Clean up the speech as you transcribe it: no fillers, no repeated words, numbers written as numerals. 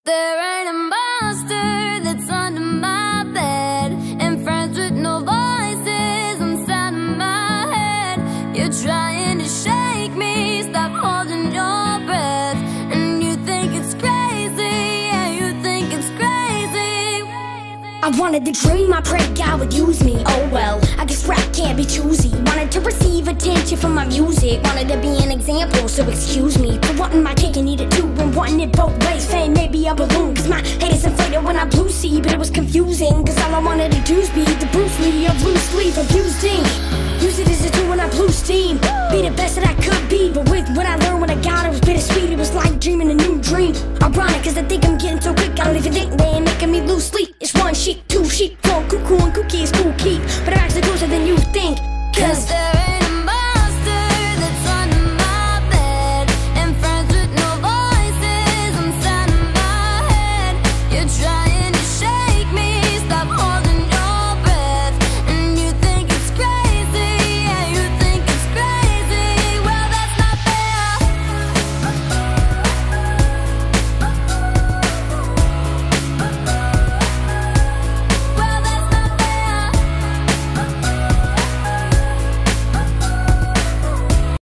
There ain't a monster that's under my bed, and friends with no voices inside of my head. You're trying to shake me, stop holding your breath, and you think it's crazy, yeah, you think it's crazy. I wanted to dream, I prayed God would use me. Oh well, I guess rap can't be choosy. Wanted to receive attention from my music, wanted to be an example, so excuse me for wanting my cake and eat it too, and wanting it both ways. Fame maybe a balloon, cause my haters inflated when I blew see. But it was confusing, cause all I wanted to do was be the Bruce Lee of loose leaf abusing. Use it as a tool when I blew steam, be the best that I could be. But with what I learned when I got it was bittersweet. It was like dreaming a new dream. Ironic, cause I think I'm getting so quick I don't even think they ain't making me lose sleep. It's one sheep, two sheep, one cuckoo and cookie is cool keep, but I'm actually closer than you think. Cause there ain't a monster that's under my bed, and friends with no voices inside of my head. You're trying